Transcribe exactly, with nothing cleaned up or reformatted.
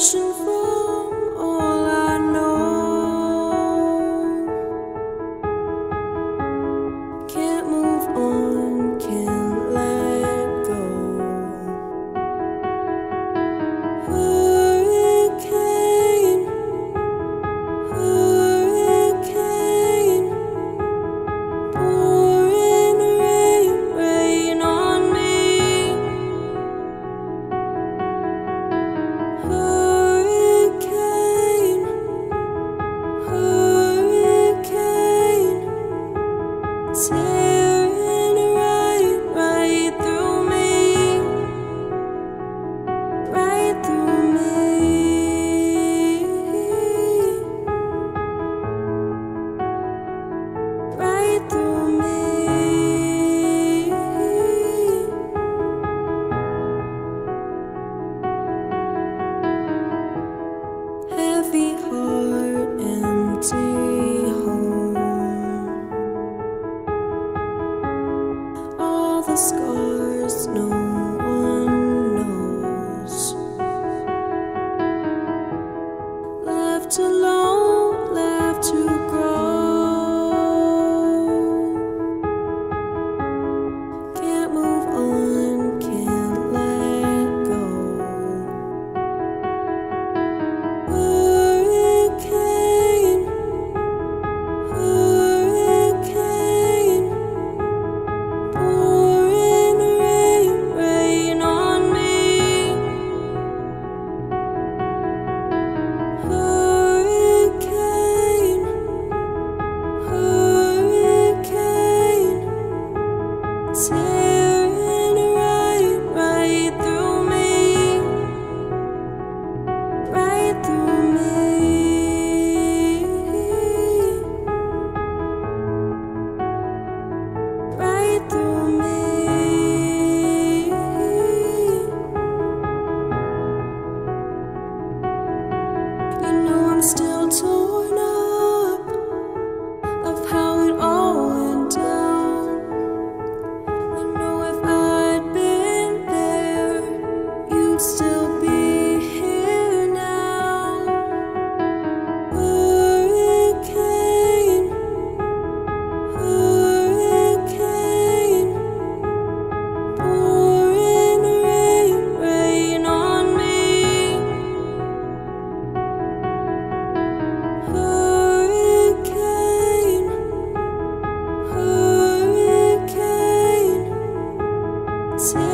separation from all I know. Can't move on, can't let go. Hurricane, hurricane, pouring rain, rain on me. Hurricane, hurricane, tearing right, right through me, right through me, right through me. Heavy heart, empty home. All the scars no one knows. Left alone, left to grow. Can't move on, can't let go. Hurricane, hurricane, pouring rain, rain on me. Hurricane, hurricane, tearing right, right through me, right through me, right through me. You know I'm still torn up of how it all went down. I know if I'd been there, you'd still be here now. Hurricane, hurricane, pouring rain, rain on me. Hurricane, hurricane,